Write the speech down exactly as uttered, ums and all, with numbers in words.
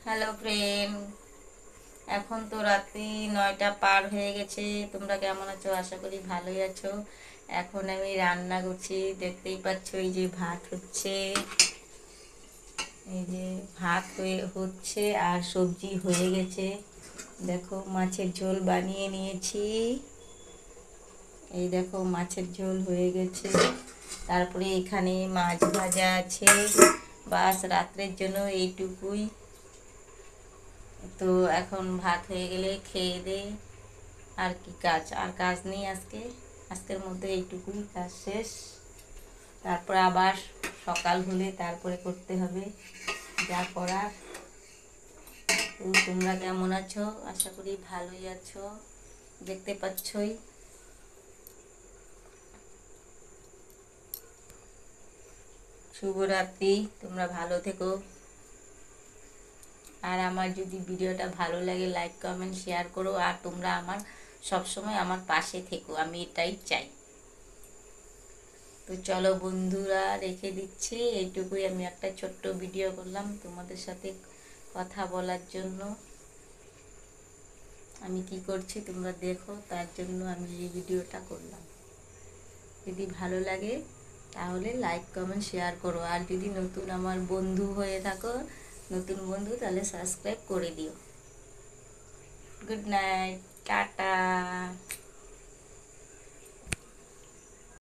Hello friend, এখন তো রাত্রি নয়টা পার হয়ে গেছে। তোমরা কেমন আছো? আশা করি ভালোই আছো। এখন আমি রান্না করছি, দেখতেই পাচ্ছ। এই যে ভাত হচ্ছে, এই যে ভাত হয়ে হচ্ছে আর সবজি হয়ে গেছে। দেখো, মাছের ঝোল বানিয়ে নিয়েছি। এই দেখো, মাছের ঝোল হয়ে গেছে। তারপরে এখানে মাছ ভাজা আছে। বাস, রাত্রের জন্য এইটুকুই। তো এখন ভাত হয়ে গেলে খেয়ে দে। আর কি কাজ? আর কাজ নেই আজকে। আজকের মধ্যে এইটুকুই কাজ শেষ। তারপর আবার সকাল হলে তারপরে করতে হবে যা করার। তো তোমরা কেমন আছো? আশা করি ভালোই আছো, দেখতে পাচ্ছই। শুভরাত্রি, তোমরা ভালো থেকো। আর আমার যদি ভিডিওটা ভালো লাগে, লাইক কমেন্ট শেয়ার করো। আর তোমরা আমার সবসময় আমার পাশে থেকো, আমি এটাই চাই। তো চলো বন্ধুরা, রেখে দিচ্ছি। এইটুকুই, আমি একটা ছোট্ট ভিডিও করলাম তোমাদের সাথে কথা বলার জন্য। আমি কি করছি তোমরা দেখো, তার জন্য আমি এই ভিডিওটা করলাম। যদি ভালো লাগে তাহলে লাইক কমেন্ট শেয়ার করো। আর যদি নতুন আমার বন্ধু হয়ে থাকো, নতুন বন্ধু, তাহলে সাবস্ক্রাইব করে দিও। Good night, tata.